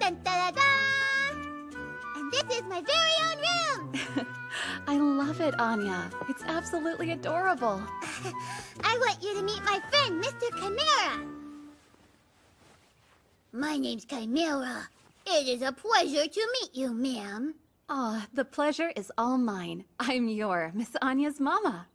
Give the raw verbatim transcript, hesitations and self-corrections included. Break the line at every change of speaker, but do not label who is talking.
Dun, da, da, da. And this is my very own room.
I love it, Anya. It's absolutely adorable.
I want you to meet my friend, Mister Chimera. My name's Chimera. It is a pleasure to meet you, ma'am.
Aw, the pleasure is all mine. I'm your Miss Anya's mama.